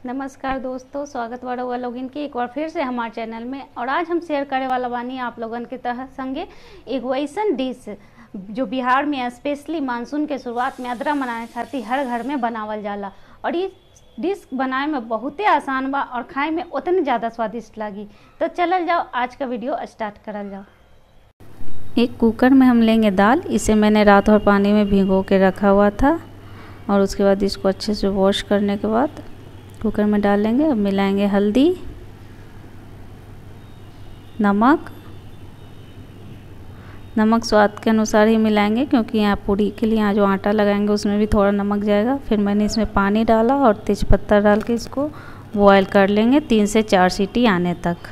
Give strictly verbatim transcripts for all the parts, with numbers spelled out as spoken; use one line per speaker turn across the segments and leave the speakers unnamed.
नमस्कार दोस्तों, स्वागत बड़ा हुआ लोगिन की एक बार फिर से हमारे चैनल में। और आज हम शेयर करे वाला बानी आप लोगन के तह संगे एक वैसन डिश जो बिहार में स्पेशली मानसून के शुरुआत में अदरा मनाने खातिर हर घर में बनावल जाला। और ये डिश बनाए में बहुते आसान बा और खाए में उतने ज़्यादा स्वादिष्ट लगी। तो चलल जाओ, आज का वीडियो स्टार्ट करल जाओ। एक कुकर में हम लेंगे दाल। इसे मैंने रात भर पानी में भिगो के रखा हुआ था और उसके बाद इसको अच्छे से वॉश करने के बाद कुकर में डाल लेंगे। अब मिलाएंगे हल्दी, नमक नमक स्वाद के अनुसार ही मिलाएंगे, क्योंकि यहाँ पूरी के लिए यहाँ जो आटा लगाएंगे उसमें भी थोड़ा नमक जाएगा। फिर मैंने इसमें पानी डाला और तेज़पत्ता डाल के इसको बॉयल कर लेंगे तीन से चार सीटी आने तक।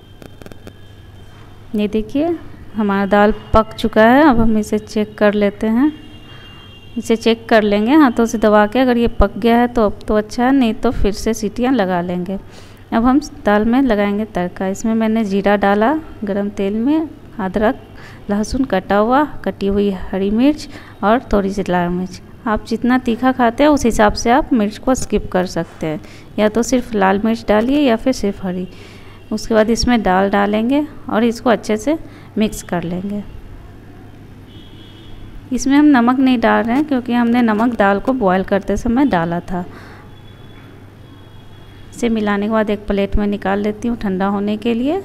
ये देखिए हमारा दाल पक चुका है। अब हम इसे चेक कर लेते हैं। इसे चेक कर लेंगे हाथों से दबा के। अगर ये पक गया है तो अब तो अच्छा है, नहीं तो फिर से सीटियाँ लगा लेंगे। अब हम दाल में लगाएंगे तड़का। इसमें मैंने जीरा डाला गरम तेल में, अदरक, लहसुन कटा हुआ, कटी हुई हरी मिर्च और थोड़ी सी लाल मिर्च। आप जितना तीखा खाते हैं उस हिसाब से आप मिर्च को स्किप कर सकते हैं, या तो सिर्फ लाल मिर्च डालिए या फिर सिर्फ हरी। उसके बाद इसमें दाल डालेंगे और इसको अच्छे से मिक्स कर लेंगे। इसमें हम नमक नहीं डाल रहे हैं, क्योंकि हमने नमक दाल को बॉयल करते समय डाला था। इसे मिलाने के बाद एक प्लेट में निकाल लेती हूँ ठंडा होने के लिए।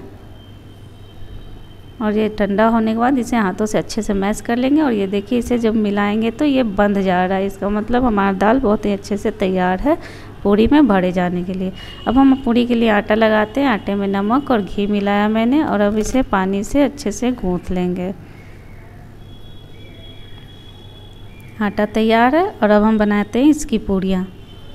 और ये ठंडा होने के बाद इसे हाथों से अच्छे से मैश कर लेंगे। और ये देखिए इसे जब मिलाएंगे तो ये बंध जा रहा है। इसका मतलब हमारा दाल बहुत ही अच्छे से तैयार है पूरी में भरे जाने के लिए। अब हम पूरी के लिए आटा लगाते हैं। आटे में नमक और घी मिलाया मैंने और अब इसे पानी से अच्छे से गूँथ लेंगे। आटा तैयार है और अब हम बनाते हैं इसकी पूरियाँ।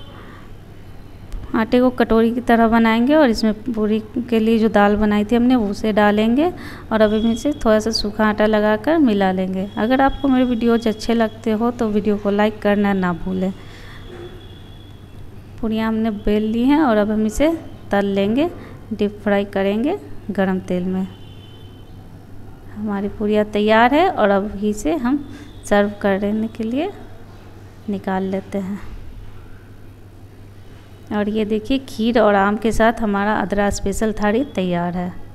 आटे को कटोरी की तरह बनाएंगे और इसमें पूरी के लिए जो दाल बनाई थी हमने उसे डालेंगे और अब इसमें से थोड़ा सा सूखा आटा लगाकर मिला लेंगे। अगर आपको मेरे वीडियोज अच्छे लगते हो तो वीडियो को लाइक करना ना भूलें। पूरियाँ हमने बेल ली हैं और अब हम इसे तल लेंगे, डीप फ्राई करेंगे गरम तेल में। हमारी पूरियाँ तैयार है और अब इसे हम सर्व करने के लिए निकाल लेते हैं। और ये देखिए खीर और आम के साथ हमारा अदरा स्पेशल थाली तैयार है।